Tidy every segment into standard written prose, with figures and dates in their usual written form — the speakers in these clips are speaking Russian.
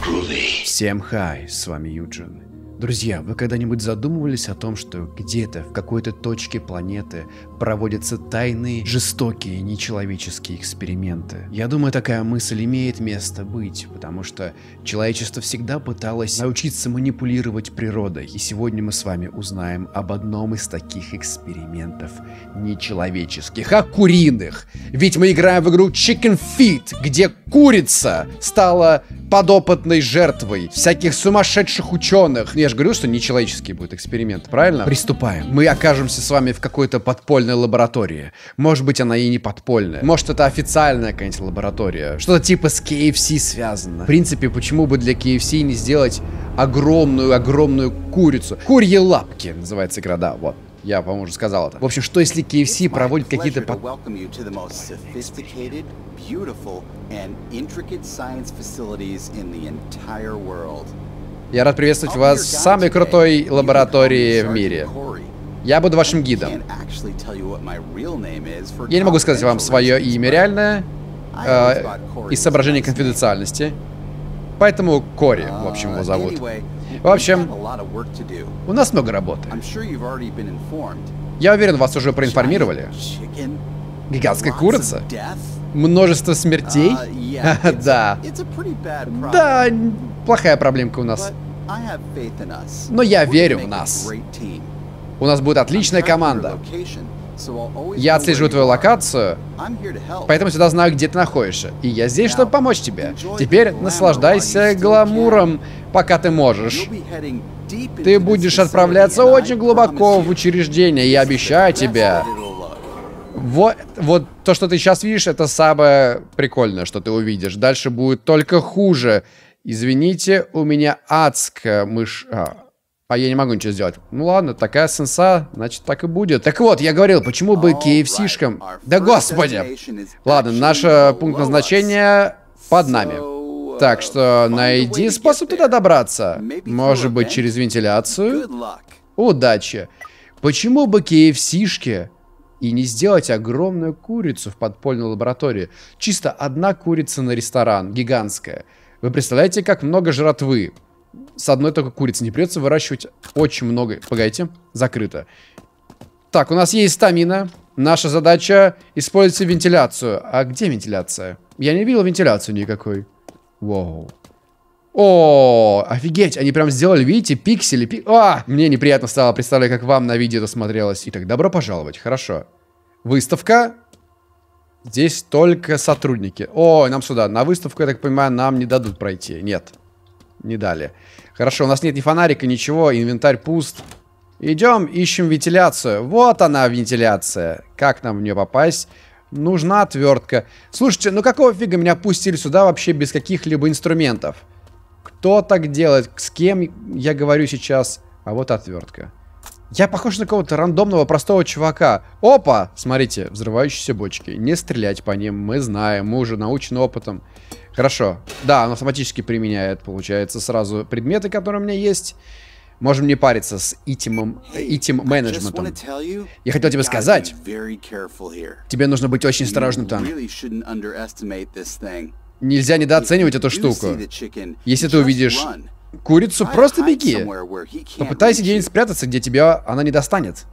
Всем хай, с вами Юджин. Друзья, вы когда-нибудь задумывались о том, что где-то в какой-то точке планеты проводятся тайные, жестокие, нечеловеческие эксперименты? Я думаю, такая мысль имеет место быть, потому что человечество всегда пыталось научиться манипулировать природой. И сегодня мы с вами узнаем об одном из таких экспериментов нечеловеческих, а куриных. Ведь мы играем в игру Chicken Feet, где курица стала подопытной жертвой всяких сумасшедших ученых. Я же говорю, что нечеловеческий будет эксперимент, правильно? Приступаем. Мы окажемся с вами в какой-то подпольной лаборатории. Может быть, она и не подпольная. Может, это официальная какая-нибудь лаборатория. Что-то типа с KFC связано. В принципе, почему бы для KFC не сделать огромную курицу? Курьи лапки называется игра, да, вот. Я, по-моему, уже сказал это. В общем, что если KFC проводит какие-то... Я рад приветствовать вас в самой крутой лаборатории в мире. Я буду вашим гидом. Я не могу сказать вам свое имя реальное, из соображений конфиденциальности. Поэтому Кори, в общем, его зовут. В общем, у нас много работы. Я уверен, вас уже проинформировали. Гигантская курица? Множество смертей? Да. Да, плохая проблемка у нас. Но я верю в нас. У нас будет отличная команда. Я отслеживаю твою локацию, поэтому всегда знаю, где ты находишься. И я здесь, чтобы помочь тебе. Теперь наслаждайся гламуром, пока ты можешь. Ты будешь отправляться очень глубоко в учреждение, я обещаю тебе. Вот то, что ты сейчас видишь, это самое прикольное, что ты увидишь. Дальше будет только хуже. Извините, у меня адская мышь... А я не могу ничего сделать. Ну ладно, такая сенса, значит так и будет. Так вот, я говорил, почему бы KFC-шкам... Да господи! Ладно, наш пункт назначения под нами. Так что найди способ туда добраться. Может быть, через вентиляцию? Удачи. Почему бы KFC-шке и не сделать огромную курицу в подпольной лаборатории? Чисто одна курица на ресторан, гигантская. Вы представляете, как много жратвы? С одной только курицы не придется выращивать очень много. Погодите, закрыто. Так, у нас есть стамина. Наша задача использовать вентиляцию. А где вентиляция? Я не видел вентиляцию никакой. Воу. О, офигеть, они прям сделали, видите, пиксели. Мне неприятно стало, представляю, как вам на видео это смотрелось. Итак, добро пожаловать, хорошо. Выставка. Здесь только сотрудники. О, нам сюда. На выставку, я так понимаю, нам не дадут пройти. Нет. Не дали. Хорошо, у нас нет ни фонарика, ничего, инвентарь пуст. Идем, ищем вентиляцию. Вот она, вентиляция. Как нам в нее попасть? Нужна отвертка. Слушайте, ну какого фига меня пустили сюда вообще без каких-либо инструментов? Кто так делает? С кем я говорю сейчас? А вот отвертка. Я похож на какого-то рандомного простого чувака. Опа! Смотрите, взрывающиеся бочки. Не стрелять по ним, мы знаем, мы уже научены опытом. Хорошо. Да, он автоматически применяет, получается, сразу предметы, которые у меня есть. Можем не париться с этим менеджментом. Я хотел тебе сказать, тебе нужно быть очень осторожным там. Нельзя недооценивать эту штуку. Если ты увидишь курицу, просто беги. Попытайся где-нибудь спрятаться, где тебя она не достанет.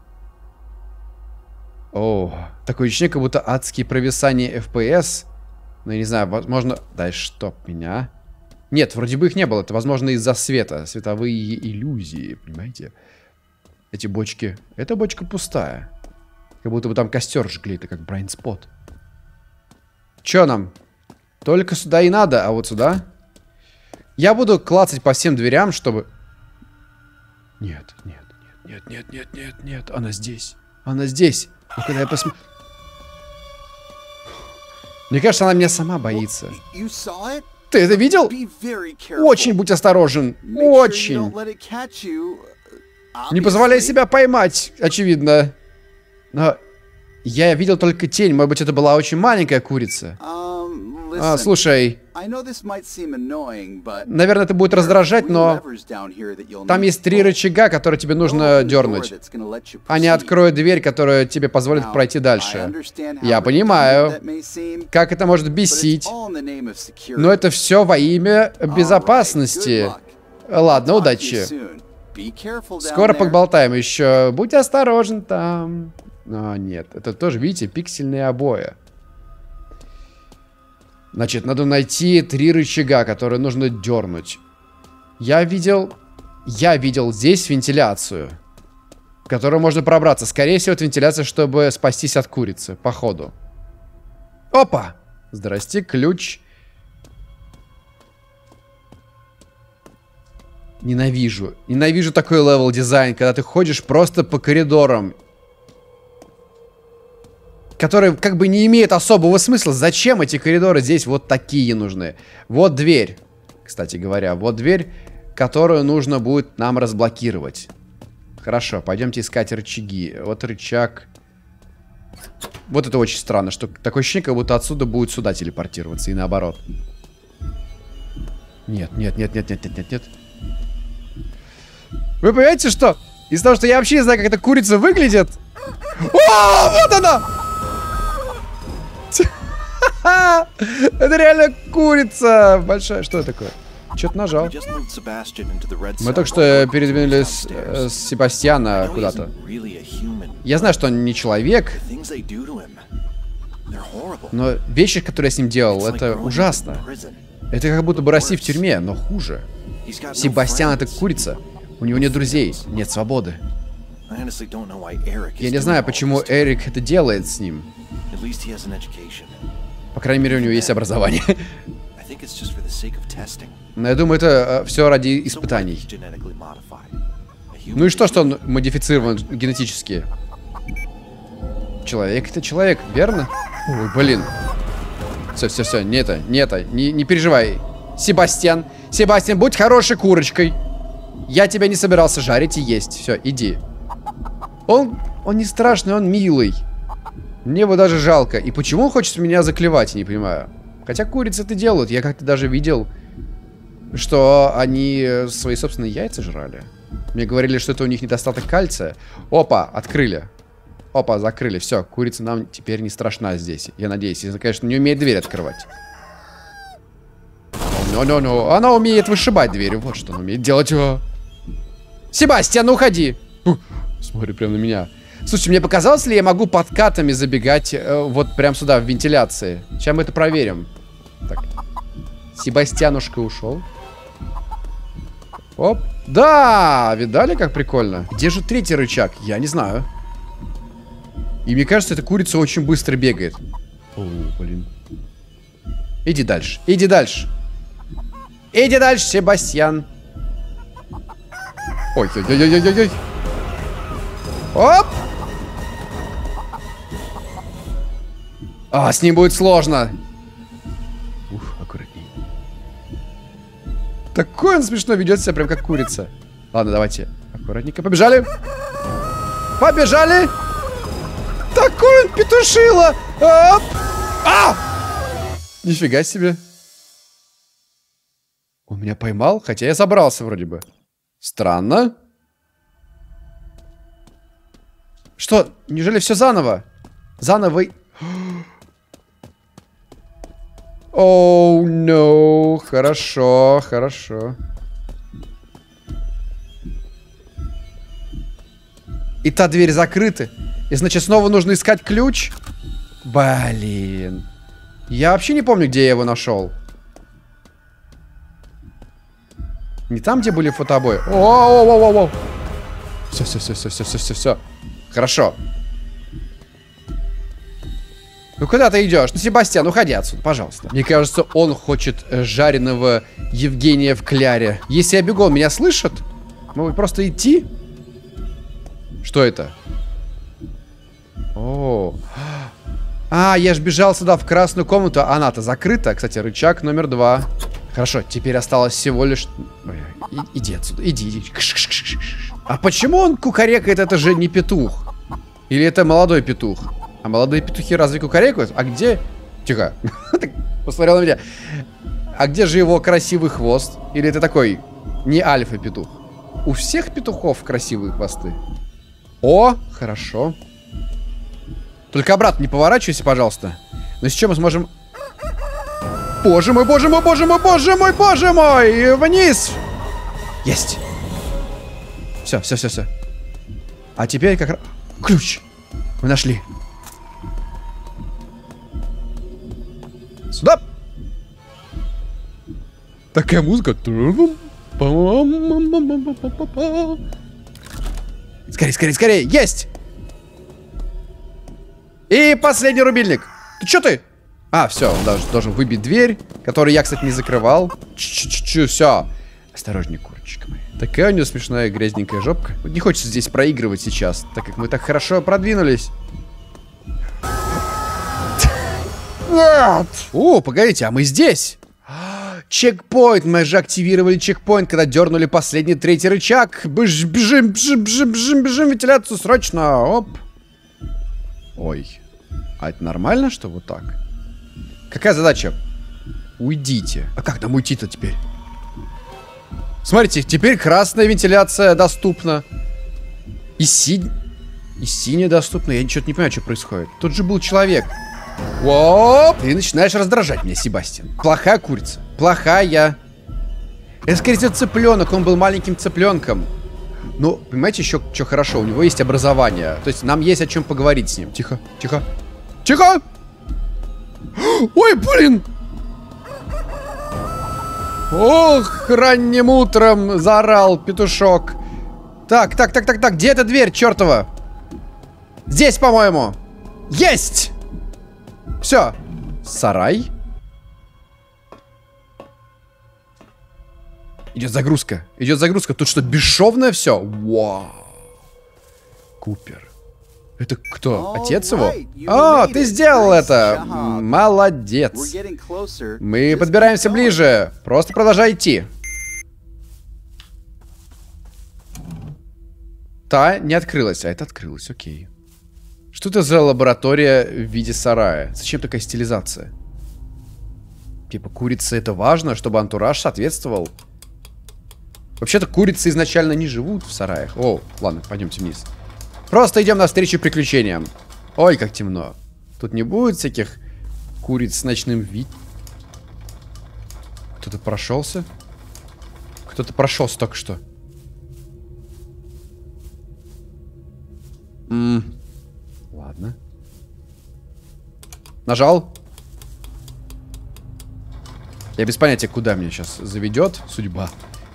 О, такое ощущение, как будто адские провисания FPS. Ну, я не знаю, возможно... Да чтоб меня... Нет, вроде бы их не было. Это, возможно, из-за света. Световые иллюзии, понимаете? Эти бочки... Эта бочка пустая. Как будто бы там костер жгли. Это как Brain Spot. Чё нам? Только сюда и надо, а вот сюда... Я буду клацать по всем дверям, чтобы... Нет. Она здесь. Она здесь. Ну, когда я посмотрю... Мне кажется, она меня сама боится. Ты это видел? Очень будь осторожен. Очень. Не позволяй себя поймать, очевидно. Но я видел только тень. Может быть, это была очень маленькая курица. Слушай, наверное, это будет раздражать, но там есть 3 рычага, которые тебе нужно дернуть. Они откроют дверь, которая тебе позволит пройти дальше. Я понимаю, как это может бесить, но это все во имя безопасности. Ладно, удачи. Скоро поболтаем еще. Будь осторожен там. Нет, это тоже, видите, пиксельные обои. Значит, надо найти 3 рычага, которые нужно дернуть. Я видел здесь вентиляцию, в которую можно пробраться. Скорее всего, это вентиляция, чтобы спастись от курицы, походу. Опа! Здрасте, ключ. Ненавижу. Ненавижу такой левел дизайн, когда ты ходишь просто по коридорам, которые как бы не имеют особого смысла. Зачем эти коридоры здесь вот такие нужны? Вот дверь, кстати говоря. Вот дверь, которую нужно будет нам разблокировать. Хорошо, пойдемте искать рычаги. Вот рычаг. Вот это очень странно, что такое ощущение, как будто отсюда будет сюда телепортироваться и наоборот. Нет. Вы понимаете, что? Из-за того, что я вообще не знаю, как эта курица выглядит. О, вот она! Это реально курица большая. Что это такое? Что-то нажал. Мы только что передвинули с Себастьяна куда-то. Я знаю, что он не человек, но вещи, которые я с ним делал, это ужасно. Это как будто бы Россия в тюрьме, но хуже. Себастьян — это курица. У него нет друзей, нет свободы. Я не знаю, почему Эрик это делает с ним. По крайней мере, у него есть образование. Но я думаю, это все ради испытаний. Ну и что он модифицирован генетически? Человек — это человек, верно? Ой, блин. Все, не переживай. Себастьян, будь хорошей курочкой. Я тебя не собирался жарить и есть. Все, иди. Он не страшный, он милый. Мне его даже жалко. И почему он хочет меня заклевать, я не понимаю. Хотя курицы это делают. Я как-то даже видел, что они свои собственные яйца жрали. Мне говорили, что это у них недостаток кальция. Опа, открыли. Опа, закрыли. Все, курица нам теперь не страшна здесь. Я надеюсь, если, конечно, не умеет дверь открывать. Она умеет вышибать дверь. Вот что она умеет делать. Себастьян, уходи. Смотри прямо на меня. Слушайте, мне показалось ли, я могу подкатами забегать вот прям сюда, в вентиляции? Сейчас мы это проверим. Так. Себастьянушка ушел. Оп. Да! Видали, как прикольно? Где же 3-й рычаг? Я не знаю. И мне кажется, эта курица очень быстро бегает. О, блин. Иди дальше. Иди дальше, Себастьян. Ой-ой-ой-ой-ой-ой. Оп! С ним будет сложно. Ух, аккуратней. Такой он смешно ведет себя, прям как курица. Ладно, давайте. Аккуратненько. Побежали. Побежали. Такой он петушила. Оп! Нифига себе. Он меня поймал, хотя я забрался вроде бы. Странно. Что? Неужели все заново? Заново. Оу, no. Хорошо. И та дверь закрыта. И значит, снова нужно искать ключ? Блин. Я вообще не помню, где я его нашел. Не там, где были фотообои. О-о-о-о-о. Все. Хорошо. Ну куда ты идешь? Ну, Себастьян, уходи отсюда, пожалуйста. Мне кажется, он хочет жареного Евгения в кляре. Если я бегу, он меня слышит? Могу просто идти? Что это? О. Я ж бежал сюда в красную комнату. Она-то закрыта. Кстати, рычаг номер 2. Хорошо, теперь осталось всего лишь... Иди отсюда, иди. А почему он кукарекает? Это же не петух. Или это молодой петух? А молодые петухи разве кукарекают? А где... Тихо. Посмотрел на меня. А где же его красивый хвост? Или это такой не альфа-петух? У всех петухов красивые хвосты. О, хорошо. Только обратно не поворачивайся, пожалуйста. Но сейчас мы сможем... Боже мой, боже мой, боже мой, боже мой, боже мой! Вниз! Есть! Все, все, все, все. А теперь как раз... Ключ! Мы нашли. Сюда! Такая музыка. Скорее, скорее, скорее! Есть! И последний рубильник. Ты чё ты? А, все, он должен выбить дверь, которую я, кстати, не закрывал. Все. Осторожней, курочка моя. Такая у нее смешная грязненькая жопка. Вот не хочется здесь проигрывать сейчас, так как мы так хорошо продвинулись. Нет! О, погодите, а мы здесь. Чекпоинт. Мы же активировали чекпоинт, когда дернули последний третий рычаг. Бежим, бежим, бежим, бежим, бежим, вентиляцию срочно. Оп. Ой. А это нормально, что вот так? Какая задача? Уйдите. А как нам уйти-то теперь? Смотрите, теперь красная вентиляция доступна. И синяя доступна. Я ничего не понимаю, что происходит. Тут же был человек. Оп! Ты начинаешь раздражать меня, Себастьян. Плохая курица. Плохая. Это, скорее всего, цыпленок. Он был маленьким цыпленком. Ну, понимаете, еще что хорошо. У него есть образование. То есть нам есть о чем поговорить с ним. Тихо, тихо. Тихо! Ой, блин! Ох, ранним утром заорал петушок. Так, где эта дверь, чертова? Здесь, по-моему. Есть! Все. Сарай. Идет загрузка. Идет загрузка. Тут что, бесшовное все? Вау. Купер. Это кто? Отец его? О, ты сделал это! Молодец. Мы подбираемся ближе. Просто продолжай идти. Та не открылась, а это открылась, окей. Что это за лаборатория в виде сарая? Зачем такая стилизация? Типа, курица это важно, чтобы антураж соответствовал. Вообще-то курицы изначально не живут в сараях. О, ладно, пойдемте вниз. Просто идем навстречу приключениям. Ой, как темно. Тут не будет всяких куриц с ночным видом. Кто-то прошелся? Кто-то прошелся только что. Ладно. Нажал. Я без понятия, куда меня сейчас заведет судьба.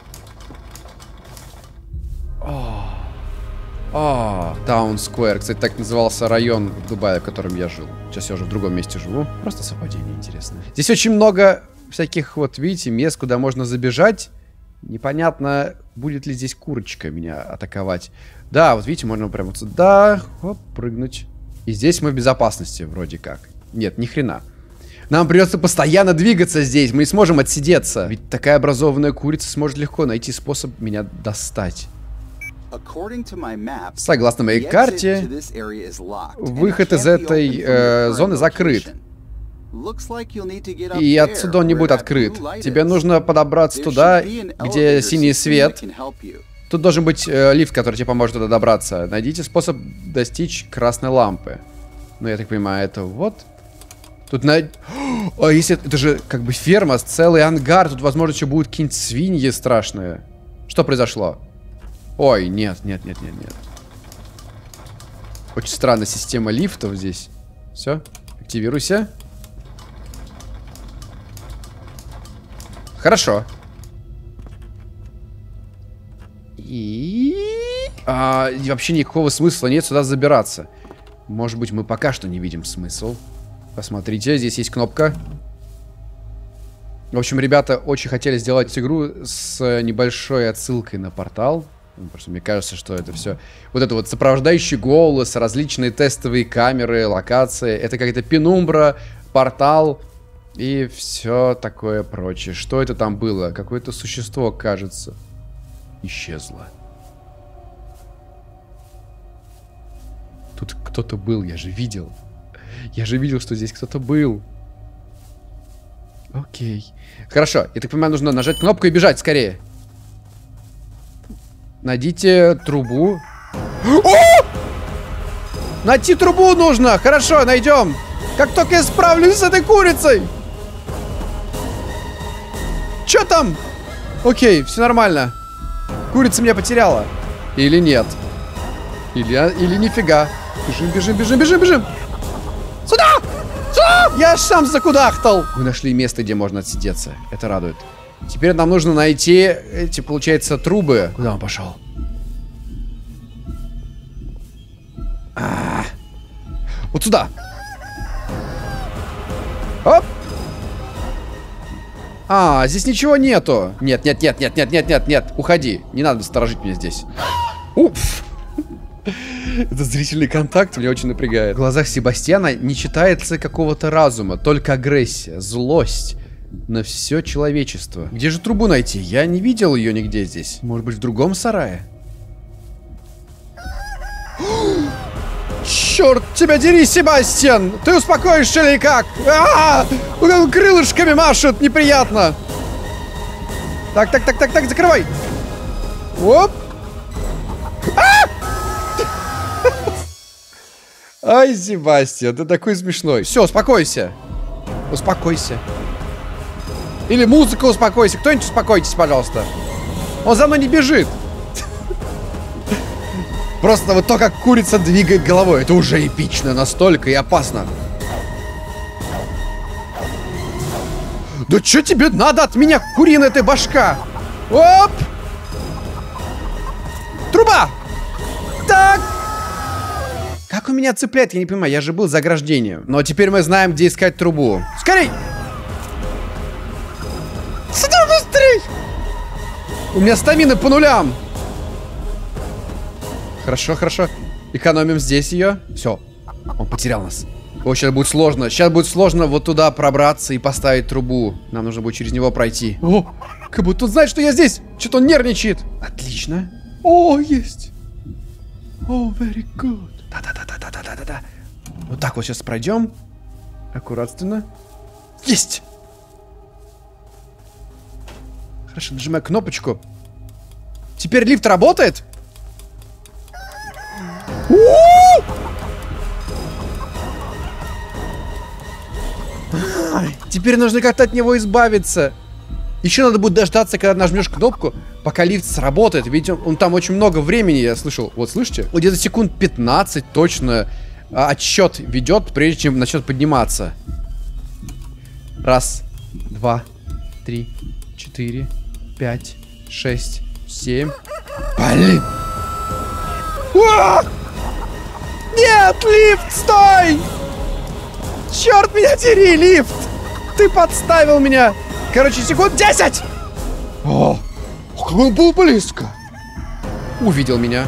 Таун-сквер. Кстати, так назывался район в Дубае, в котором я жил. Сейчас я уже в другом месте живу. Просто совпадение интересное. Здесь очень много всяких, вот видите, мест, куда можно забежать. Непонятно, будет ли здесь курочка меня атаковать. Да, вот видите, можно прямо вот сюда, хоп, прыгнуть. И здесь мы в безопасности, вроде как. Нет, ни хрена. Нам придется постоянно двигаться здесь, мы не сможем отсидеться. Ведь такая образованная курица сможет легко найти способ меня достать. Согласно моей карте, выход из этой зоны закрыт. И отсюда он не будет открыт. Тебе нужно подобраться туда, где синий свет. Тут должен быть лифт, который тебе поможет туда добраться. Найдите способ достичь красной лампы. Ну, я так понимаю, это вот. Тут А если это же как бы ферма, целый ангар. Тут, возможно, еще будут какие-нибудь свиньи страшные. Что произошло? Ой, нет. Очень странная система лифтов здесь. Все, активируйся. Хорошо. И вообще никакого смысла нет сюда забираться. Может быть, мы пока что не видим смысл. Посмотрите, здесь есть кнопка. В общем, ребята очень хотели сделать игру с небольшой отсылкой на портал. Просто мне кажется, что это все... Вот это вот сопровождающий голос, различные тестовые камеры, локации. Это какая-то пенумбра, портал и все такое прочее. Что это там было? Какое-то существо, кажется, исчезло. Тут кто-то был, я же видел. Я же видел, что здесь кто-то был. Окей. Хорошо. Я так понимаю, нужно нажать кнопку и бежать скорее. Найдите трубу. О! Найти трубу нужно. Хорошо, найдем. Как только я справлюсь с этой курицей. Чё там? Окей, все нормально. Курица меня потеряла. Или нет? Или нифига. Бежим, бежим, бежим, бежим, бежим. Сюда! Сюда! Я сам закудахтал. Мы нашли место, где можно отсидеться. Это радует. Теперь нам нужно найти эти, получается, трубы. Куда он пошел? Вот сюда. Оп. Здесь ничего нету. Нет, нет, нет, нет, нет, нет, нет, нет. Уходи. Не надо сторожить меня здесь. Уф. Это зрительный контакт меня очень напрягает. В глазах Себастьяна не читается какого-то разума, только агрессия, злость на все человечество. Где же трубу найти? Я не видел ее нигде здесь. Может быть, в другом сарае? Черт тебя дери, Себастьян! Ты успокоишься или как? Крылышками машут, неприятно. Так, так, так, так, так, закрывай. Оп. Ай, Себастьян, ты такой смешной. Все, успокойся. Успокойся. Или музыка, успокойся. Кто-нибудь успокойтесь, пожалуйста. Он за мной не бежит. Просто вот то, как курица двигает головой, это уже эпично настолько и опасно. Да что тебе надо от меня, куриная ты башка? Оп! Труба! Так! Как он меня цепляет, я не понимаю, я же был за ограждением. Но теперь мы знаем, где искать трубу. Скорей! Сюда быстрей! У меня стамина по нулям. Хорошо, хорошо. Экономим здесь ее. Все, он потерял нас. О, сейчас будет сложно. Сейчас будет сложно вот туда пробраться и поставить трубу. Нам нужно будет через него пройти. О, как будто он знает, что я здесь. Что-то он нервничает. Отлично. О, есть. О, very good. Да-да-да-да-да-да-да. Вот так вот сейчас пройдем. Аккуратно. Есть. Хорошо, нажимаю кнопочку. Теперь лифт работает. Теперь нужно как-то от него избавиться. Еще надо будет дождаться, когда нажмешь кнопку, пока лифт сработает. Ведь он там очень много времени, я слышал. Вот, слышите? Вот где-то секунд 15 точно отсчет ведет, прежде чем начнет подниматься. Раз, два, 3, 4, 5, 6, 7. Блин! Нет, лифт, стой! Черт меня дери, лифт! Ты подставил меня! Короче, секунд 10! О, как он был близко! Увидел меня.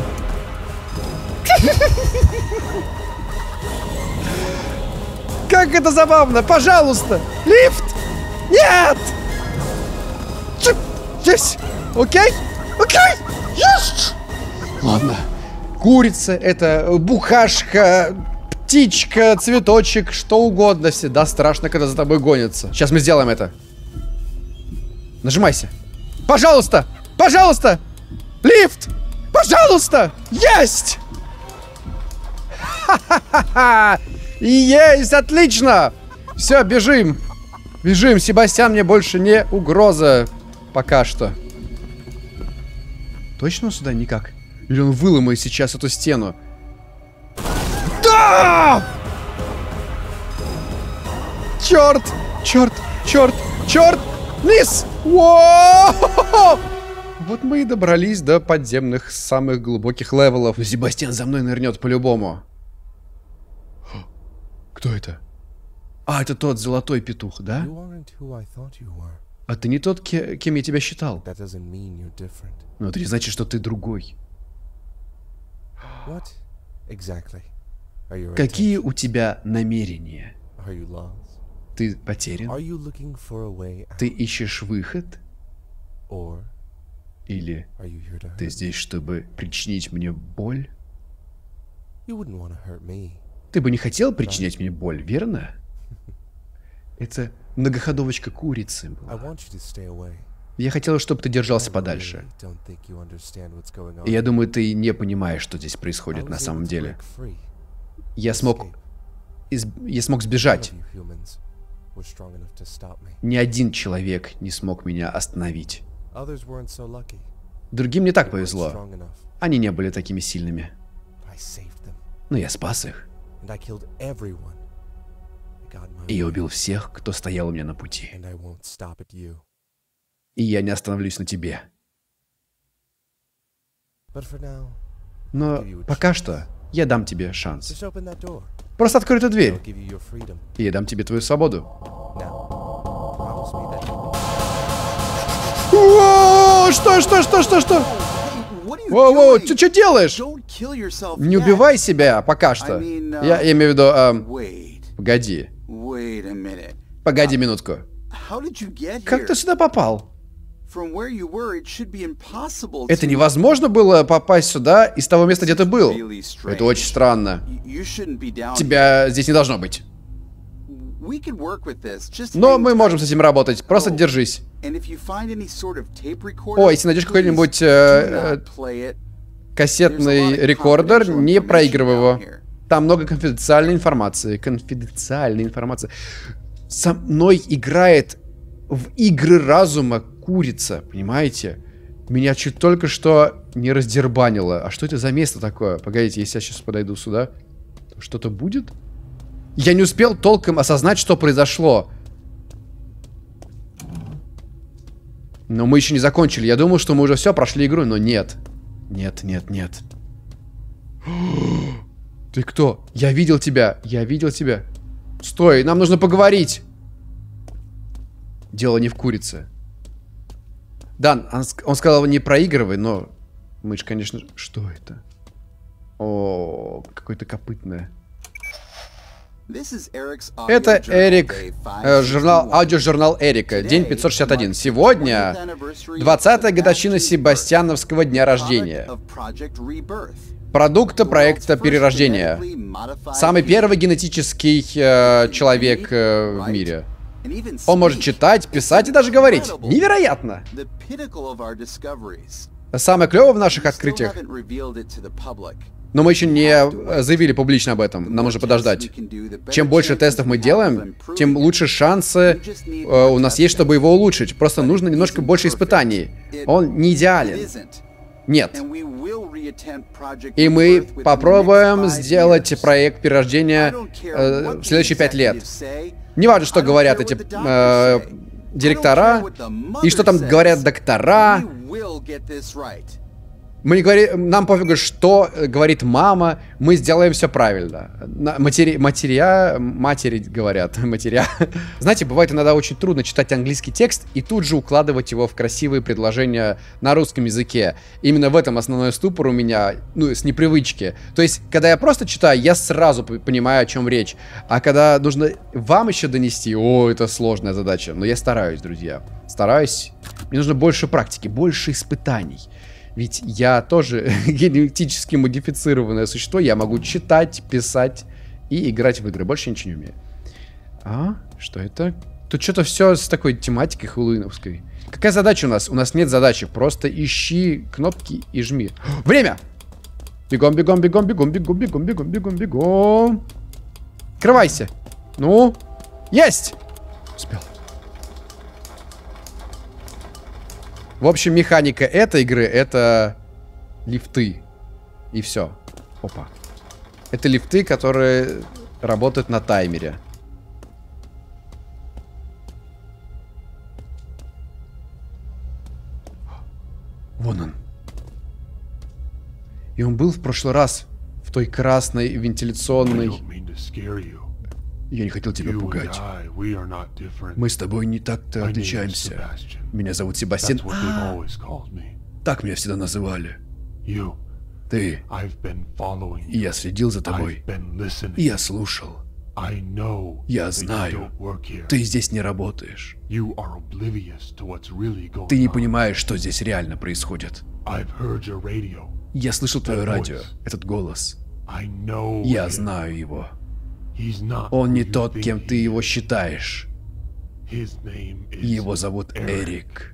Как это забавно! Пожалуйста! Лифт! Нет! Здесь! Окей? Окей! Есть! Ладно. Курица, это букашка, птичка, цветочек, что угодно. Всегда страшно, когда за тобой гонятся. Сейчас мы сделаем это. Нажимайся. Пожалуйста! Пожалуйста! Лифт! Пожалуйста! Есть! Ха-ха-ха-ха! Есть! Отлично! Все, бежим. Бежим. Себастьян мне больше не угроза. Пока что. Точно он сюда никак? Или он выломает сейчас эту стену? Да! Черт! Черт! Черт! Черт! Вниз! Воу! Вот мы и добрались до подземных самых глубоких левелов. Но Себастьян за мной нырнет по-любому. Кто это? А, это тот золотой петух, да? А ты не тот, кем я тебя считал. Но это не значит, что ты другой. Какие у тебя намерения? Ты потерян? Ты ищешь выход? Или ты здесь, чтобы причинить мне боль? Ты бы не хотел причинять мне боль, верно? Это Многоходовочка курицы была. Я хотел, чтобы ты держался подальше. И я думаю, ты не понимаешь, что здесь происходит на самом деле. Я смог сбежать. Ни один человек не смог меня остановить. Другим не так повезло. Они не были такими сильными. Но я спас их. И я убил всех, кто стоял у меня на пути. И я не остановлюсь на тебе. Но пока что я дам тебе шанс. Просто открой эту дверь, и я дам тебе твою свободу. О, что? Воу, ты что делаешь? Не убивай себя пока что. Я имею в виду... Погоди. Погоди минутку. Как ты сюда попал? Это невозможно было попасть сюда из того места, где ты был. Это очень странно. Тебя здесь не должно быть. Но мы можем с этим работать. Просто держись. О, если найдешь какой-нибудь кассетный рекордер, не проигрывай его. Там много конфиденциальной информации. Со мной играет в игры разума курица, понимаете? Меня чуть только что не раздербанило. А что это за место такое? Погодите, если я сейчас подойду сюда, что-то будет? Я не успел толком осознать, что произошло. Но мы еще не закончили. Я думал, что мы уже все прошли игру, но нет. Нет. Ты кто? Я видел тебя. Стой, нам нужно поговорить. Дело не в курице. Дан, он сказал, не проигрывай, но мы же, конечно... Что это? О, какое-то копытное. Это Эрик, аудиожурнал Эрика, день 561. Сегодня 20-я годовщина Себастьяновского дня рождения. Продукта проекта перерождения. Самый первый генетический человек в мире. Он может читать, писать и даже говорить. Невероятно! Самое клевое в наших открытиях. Но мы еще не заявили публично об этом. Нам нужно подождать. Чем больше тестов мы делаем, тем лучше шансы у нас есть, чтобы его улучшить. Просто нужно немножко больше испытаний. Он не идеален. Нет. И мы попробуем сделать проект перерождения в следующие 5 лет. Не важно, что говорят эти директора, и что там говорят доктора. Мы не говорим, нам пофигу, что говорит мама, мы сделаем все правильно. Матери говорят, матеря. Знаете, бывает иногда очень трудно читать английский текст и тут же укладывать его в красивые предложения на русском языке. Именно в этом основной ступор у меня, с непривычки. То есть, когда я просто читаю, я сразу понимаю, о чем речь. А когда нужно вам еще донести, это сложная задача. Но я стараюсь, друзья. Стараюсь. Мне нужно больше практики, больше испытаний. Ведь я тоже генетически модифицированное существо. Я могу читать, писать и играть в игры. Больше ничего не умею. А? Что это? Тут что-то все с такой тематикой хэллоуиновской. Какая задача у нас? У нас нет задачи. Просто ищи кнопки и жми. Время! Бегом. Открывайся. Ну? Есть! Успел. В общем, механика этой игры — это лифты. И все. Опа. Это лифты, которые работают на таймере. Вон он. И он был в прошлый раз в той красной вентиляционной... Я не хотел тебя пугать. Мы с тобой не так-то отличаемся. Меня зовут Себастьян. Так меня всегда называли. Ты. И я следил за тобой. И я слушал. Я знаю. Ты здесь не работаешь. Ты не понимаешь, что здесь реально происходит. Я слышал твое радио, этот голос. Я знаю его. Он не тот, кем ты его считаешь. Его зовут Эрик.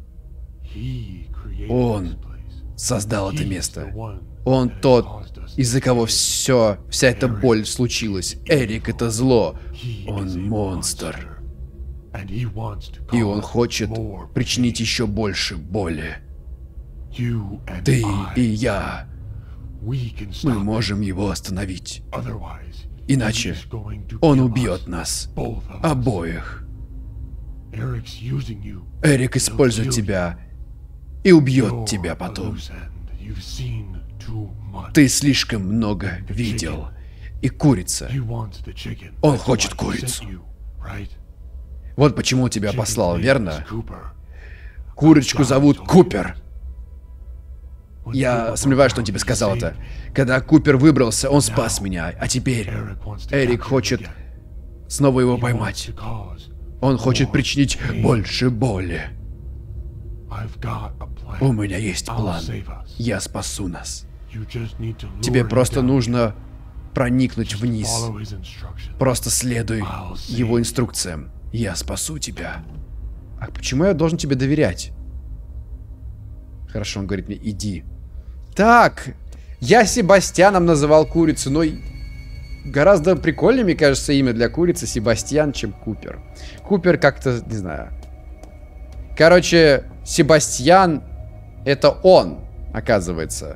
Он создал это место. Он тот, из-за кого вся эта боль случилась. Эрик — это зло. Он монстр. И он хочет причинить еще больше боли. Ты и я. Мы можем его остановить. Иначе он убьет нас обоих. Эрик использует тебя и убьет тебя потом. Ты слишком много видел. И курица. Он хочет курицу. Вот почему тебя послал, верно? Курочку зовут Купер. Я сомневаюсь, что он тебе сказал это. Когда Купер выбрался, он спас меня. А теперь Эрик хочет снова его поймать. Он хочет причинить больше боли. У меня есть план. Я спасу нас. Тебе просто нужно проникнуть вниз. Просто следуй его инструкциям. Я спасу тебя. А почему я должен тебе доверять? Хорошо, он говорит мне, иди. Так, я Себастьяном называл курицу, но гораздо прикольнее, мне кажется, имя для курицы Себастьян, чем Купер. Купер как-то, не знаю. Короче, Себастьян — это он, оказывается.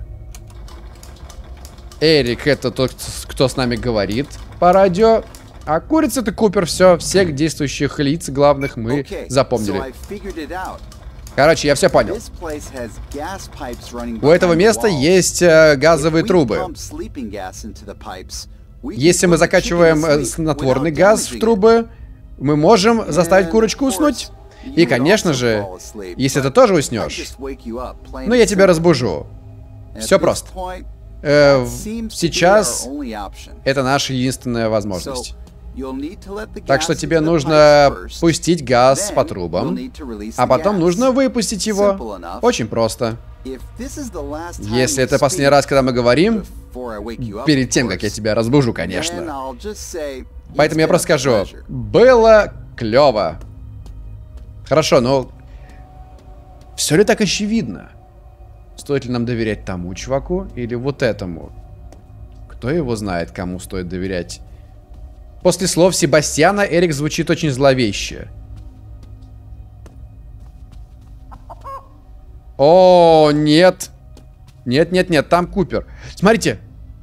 Эрик — это тот, кто с нами говорит по радио. А курица — это Купер. Все, всех действующих лиц главных мы запомнили. Короче, я все понял. У этого места есть газовые трубы. Если мы закачиваем снотворный газ в трубы, мы можем заставить курочку уснуть. И, конечно же, если ты тоже уснешь, ну, я тебя разбужу. Все просто. Сейчас это наша единственная возможность. Так что тебе нужно пустить газ по трубам, а потом нужно выпустить его. Очень просто. Если это последний раз, когда мы говорим, перед тем, как я тебя разбужу, конечно. Поэтому я просто скажу, было клево. Хорошо, но все ли так очевидно? Стоит ли нам доверять тому чуваку или вот этому? Кто его знает, кому стоит доверять? После слов Себастьяна Эрик звучит очень зловеще. О, нет. Нет, там Купер. Смотрите.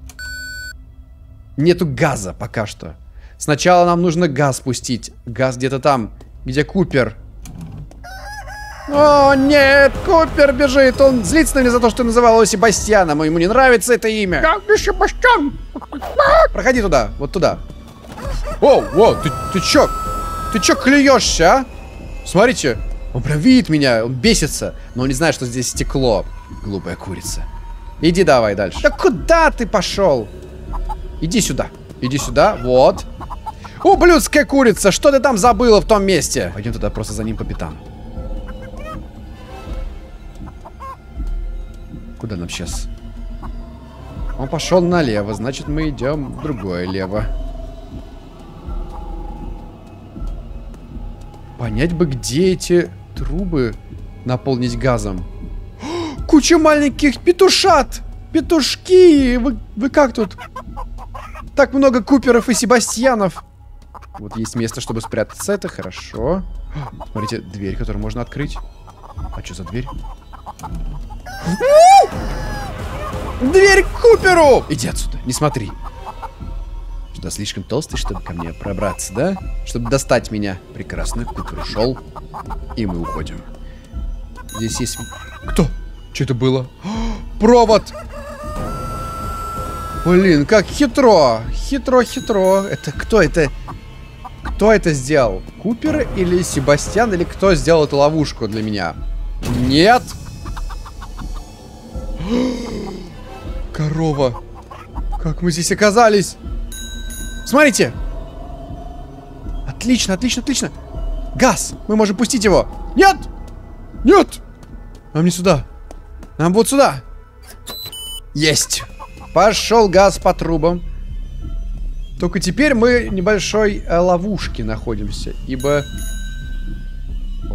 Нету газа пока что. Сначала нам нужно газ пустить. Газ где-то там, где Купер. О, нет, Купер бежит. Он злится на меня за то, что я называл его Себастьяном. Ему не нравится это имя. Я не Себастьян. Проходи туда, вот туда. Воу, ты чё? Ты чё клюешься, а? Смотрите, он прям видит меня, он бесится. Но он не знает, что здесь стекло. Глупая курица. Иди давай дальше. Да куда ты пошел? Иди сюда, вот. Ублюдская курица, что ты там забыла в том месте? Пойдем туда просто за ним по пятам. Куда нам сейчас? Он пошел налево, значит мы идем в другое лево. Понять бы, где эти трубы наполнить газом. Куча маленьких петушат! Петушки! Вы как тут? Так много Куперов и Себастьянов. Вот есть место, чтобы спрятаться. Это хорошо. Смотрите, дверь, которую можно открыть. А что за дверь? Дверь к Куперу! Иди отсюда, не смотри. Что, слишком толстый, чтобы ко мне пробраться, да? Чтобы достать меня. Прекрасно, Купер ушел. И мы уходим. Здесь есть... Кто? Что это было? Провод! Блин, как хитро. Хитро. Это кто это? Кто это сделал? Купер или Себастьян? Или кто сделал эту ловушку для меня? Нет! Корова. Как мы здесь оказались? Смотрите! Отлично. Газ! Мы можем пустить его. Нет! Нам не сюда. Нам вот сюда. Есть! Пошел газ по трубам. Только теперь мы в небольшой ловушке находимся. Ибо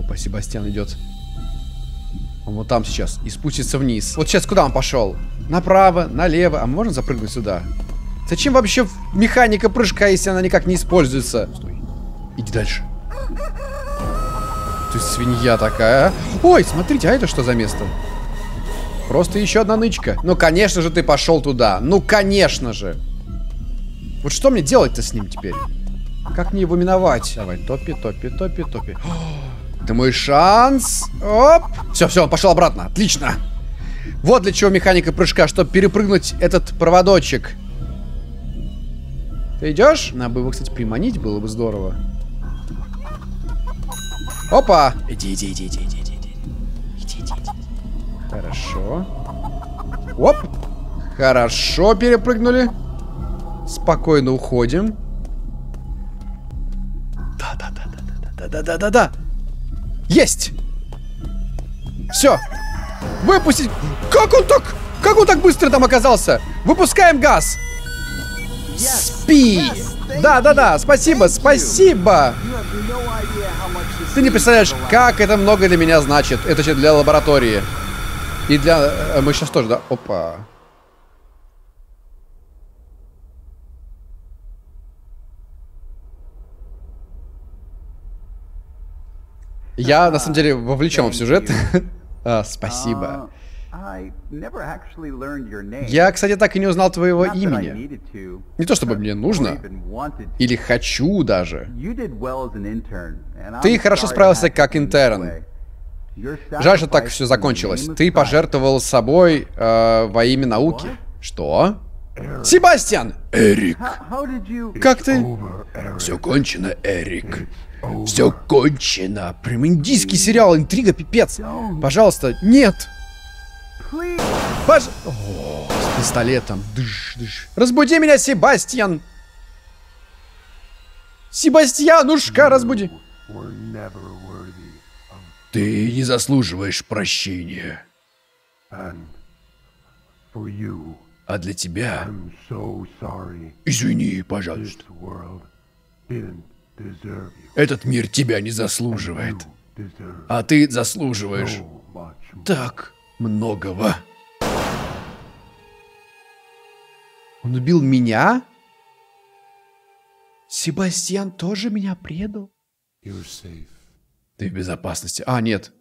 Опа, Себастьян идет. Он вот там сейчас. И спустится вниз. Вот сейчас куда он пошел? Направо, налево. А можно запрыгнуть сюда? Зачем вообще механика прыжка, если она никак не используется? Стой. Иди дальше. Ты свинья такая, а? Ой, смотрите, а это что за место? Просто еще одна нычка. Ну, конечно же, ты пошел туда. Ну, конечно же. Вот что мне делать-то с ним теперь? Как мне его миновать? Давай, топи, топи, топи, топи. Это мой шанс. Оп. Все, все, он пошел обратно. Отлично. Вот для чего механика прыжка, чтобы перепрыгнуть этот проводочек. Ты идешь? Надо бы его, кстати, приманить, было бы здорово. Опа! Иди, иди, иди, иди, иди, иди. Иди, иди, иди. Хорошо. Оп! Хорошо, перепрыгнули. Спокойно уходим. Да-да-да-да-да-да-да-да-да. Есть! Все! Выпустить! Как он так быстро там оказался? Выпускаем газ! Спи! Да-да-да, спасибо, спасибо! Ты не представляешь, как это много для меня значит. Это же для лаборатории. И для... Мы сейчас тоже, да? Опа. Я, на самом деле, вовлечен в сюжет. Спасибо. Я, кстати, так и не узнал твоего имени. Не то чтобы мне нужно. Или хочу даже. Ты хорошо справился как интерн. Жаль, что так все закончилось. Ты пожертвовал собой во имя науки. Что? Себастьян! Эрик! Как ты? Все кончено, Эрик. Все кончено. Прям индийский сериал, интрига, пипец. Пожалуйста, нет. О, с пистолетом. Дыш, дыш. Разбуди меня, Себастьян. Себастьянушка, разбуди. Ты не заслуживаешь прощения. А для тебя... Извини, пожалуйста. Этот мир тебя не заслуживает. А ты заслуживаешь так многого. Он убил меня? Себастьян тоже меня предал? Ты в безопасности. А, нет.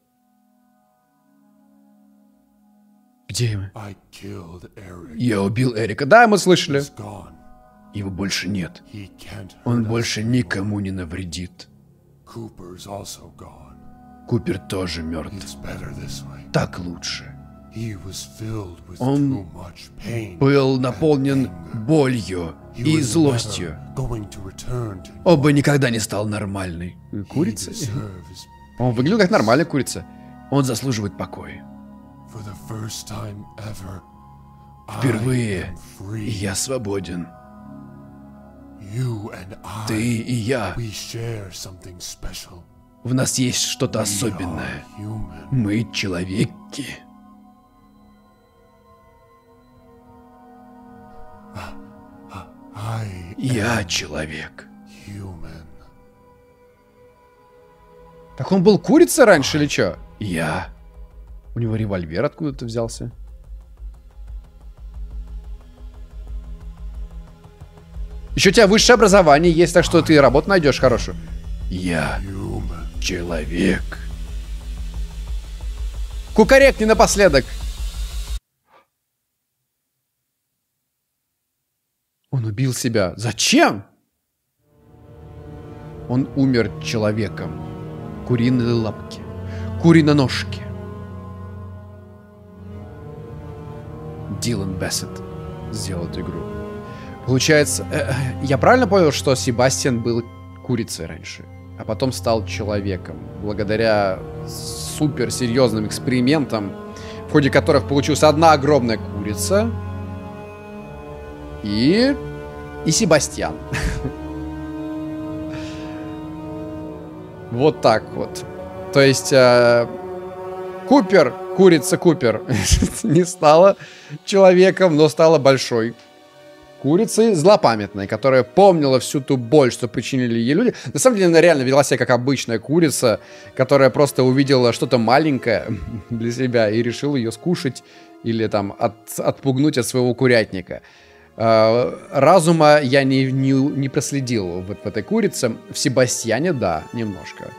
Где мы? Я убил Эрика. Да, мы слышали. Его больше нет. Он больше никому не навредит. Купер тоже мертв. Так лучше. Он был наполнен болью и злостью. Он бы никогда не стал нормальной курицей. Он выглядел как нормальная курица. Он заслуживает покоя. Впервые я свободен. Ты и я. В нас есть что-то особенное. Мы человеки. Я человек. Так он был курицей раньше или что? Я. У него револьвер откуда-то взялся. Еще у тебя высшее образование есть, так что ты работу найдешь хорошую. Я человек. Кукарекни напоследок. Он убил себя. Зачем? Он умер человеком. Куриные лапки. Куриноножки. Дилан Бессет сделал эту игру. Получается, я правильно понял, что Себастьян был курицей раньше, а потом стал человеком, благодаря суперсерьезным экспериментам, в ходе которых получилась одна огромная курица и Себастьян. Вот так вот. То есть курица Купер не стала человеком, но стала большой. курицей злопамятной, которая помнила всю ту боль, что причинили ей люди. На самом деле, она реально вела себя как обычная курица, которая просто увидела что-то маленькое для себя и решила ее скушать или там отпугнуть от своего курятника. Разума я не проследил в этой курице. В Себастьяне, да, немножко.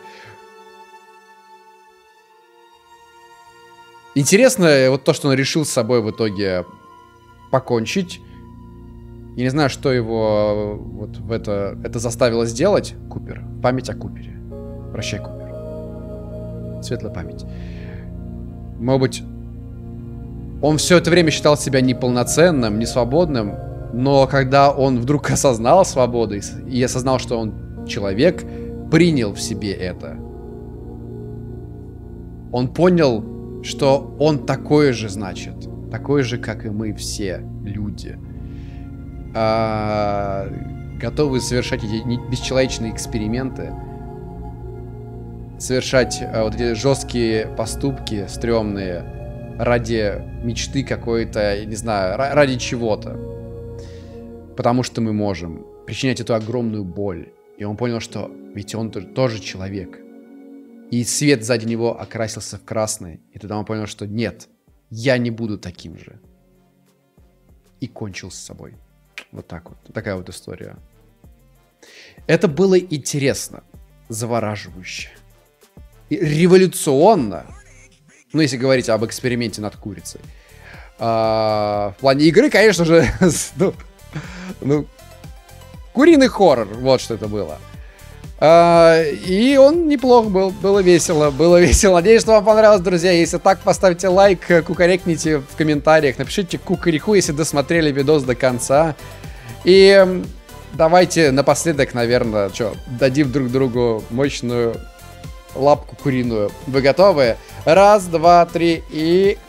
Интересно вот то, что он решил с собой в итоге покончить. Я не знаю, что его вот в это заставило сделать. Купер. Память о Купере. Прощай, Купер. Светлая память. Может быть, он все это время считал себя неполноценным, несвободным, но когда он вдруг осознал свободу и осознал, что он человек, принял в себе это. Он понял, что он такой же, значит, такой же, как и мы все люди. Готовы совершать эти бесчеловечные эксперименты, совершать вот эти жесткие поступки, стрёмные, ради мечты какой-то, я не знаю, ради чего-то. Потому что мы можем причинять эту огромную боль. И он понял, что ведь он тоже человек. И свет сзади него окрасился в красный. И тогда он понял, что нет, я не буду таким же. И кончил с собой. Вот так вот. Такая вот история. Это было интересно, завораживающе, и революционно. Ну, если говорить об эксперименте над курицей. В плане игры, конечно же, куриный хоррор. Вот что это было. И он неплох был. Было весело. Надеюсь, что вам понравилось, друзья. Если так, поставьте лайк, кукарекните в комментариях. Напишите кукареку, если досмотрели видос до конца. И давайте напоследок, наверное, дадим друг другу мощную лапку куриную. Вы готовы? Раз, два, три и...